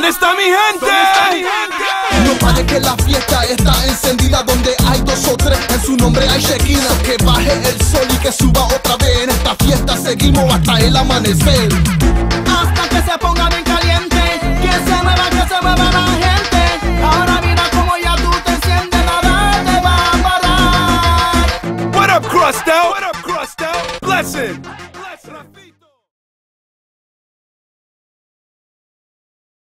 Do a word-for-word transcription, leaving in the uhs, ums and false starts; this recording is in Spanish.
¿Dónde está mi gente? ¿Dónde está mi gente? No pare que la fiesta está encendida. Donde hay dos o tres, en su nombre hay Shekina. Que baje el sol y que suba otra vez. En esta fiesta seguimos hasta el amanecer. Hasta que se ponga bien caliente. Que se mueva, que se mueva la gente. Ahora mira como ya tú te enciendes. Nada te va a parar. What up, Crust Out?